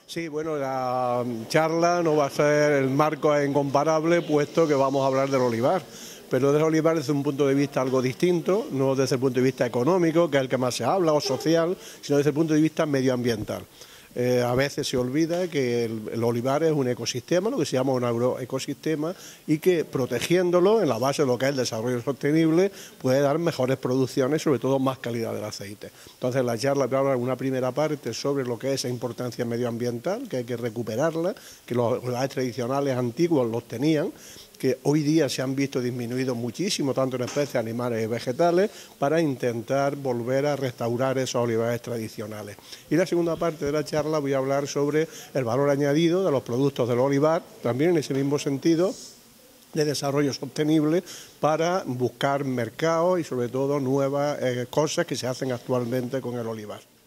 Sí, bueno, la charla no va a ser, el marco es incomparable, puesto que vamos a hablar del olivar, pero del olivar desde un punto de vista algo distinto, no desde el punto de vista económico, que es el que más se habla, o social, sino desde el punto de vista medioambiental. A veces se olvida que el olivar es un ecosistema, lo que se llama un agroecosistema, y que protegiéndolo en la base de lo que es el desarrollo sostenible puede dar mejores producciones, sobre todo más calidad del aceite. Entonces la charla habla en una primera parte sobre lo que es esa importancia medioambiental, que hay que recuperarla, que los olivares tradicionales antiguos los tenían, que hoy día se han visto disminuidos muchísimo, tanto en especies animales y vegetales, para intentar volver a restaurar esos olivares tradicionales. Y la segunda parte de la charla voy a hablar sobre el valor añadido de los productos del olivar, también en ese mismo sentido de desarrollo sostenible, para buscar mercados y sobre todo nuevas cosas que se hacen actualmente con el olivar.